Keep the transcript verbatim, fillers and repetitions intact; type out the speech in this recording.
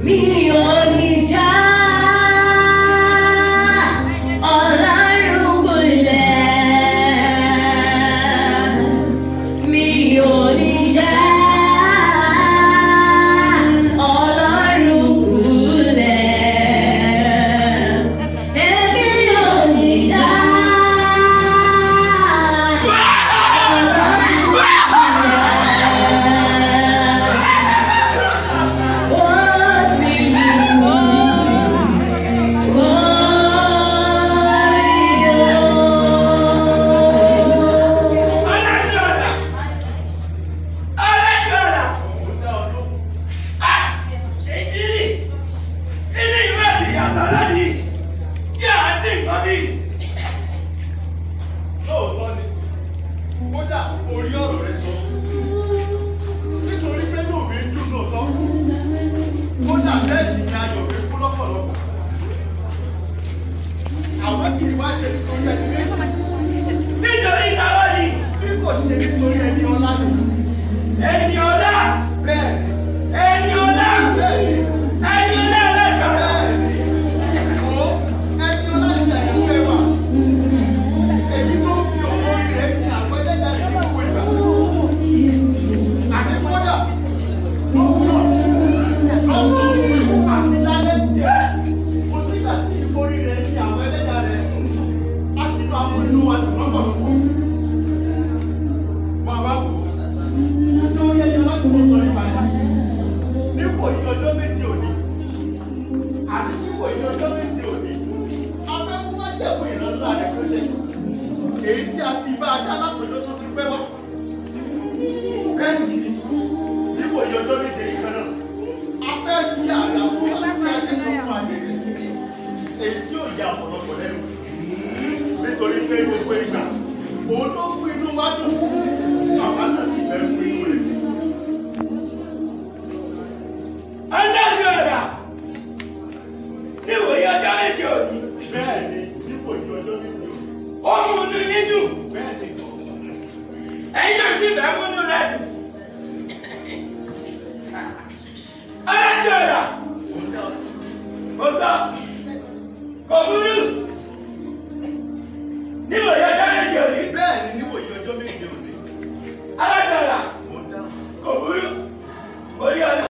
mi ò ní já Ọlọ́run gúnlẹ̀ mi ò ní já Ọlọ́run gúnlẹ̀ èmi ò ní já Kódà orí ọ̀rọ̀ rẹ sọ nítorí pé náà mi ń dùn lóòótọ́ kódà bẹ́ẹ̀ sì ni ayọ̀ mi kú lọ́pọ̀lọpọ̀ àwọn kì í wá ṣe nítorí ẹni méjì nítorí ìdáwọ́ ni bí kò ṣe nítorí ẹni ọlá ni ẹni ọlá bẹ́ẹ̀ ni ẹni ọlá bẹ́ẹ̀ ni ẹni ọlá ẹlẹ́sọ̀ bẹ́ẹ̀ ni o ẹni ọlá ni àyànfẹ́ wa èyí tó fi ọmọ rẹ̀ ní àpẹẹrẹ ní gbogbo ìgbà àti kódà lọ́wọ́ lọ́sùn àti lálẹ́ kò sígbà tí ìforí rẹ̀ ní àwọn ẹlẹ́dàá rẹ̀ a sì máa mú inú wa dùn lọ́pọ̀lọpọ̀ wà wá wò ṣé ó yẹ kí ọlọ́sùn sọ nípa ẹ̀ nípò yí ọjọ́ méje òní àti nípò yí ọjọ́ méje òní afẹ́fún wá jẹ̀bú ìrànlọ́ rẹ̀ tó ṣe èyí tí a ti bá ajá lápòjọ́ tó ti pẹ́ wá bẹ́ẹ̀ sì ni nípò yí ọjọ́ méje yìí kan náà a fẹ́ fi àrà wọ àti akẹ́kọ̀ọ́ fún àgbèrè èyí tí ó ya ọ̀pọ̀lọpọ̀ lẹ́nu.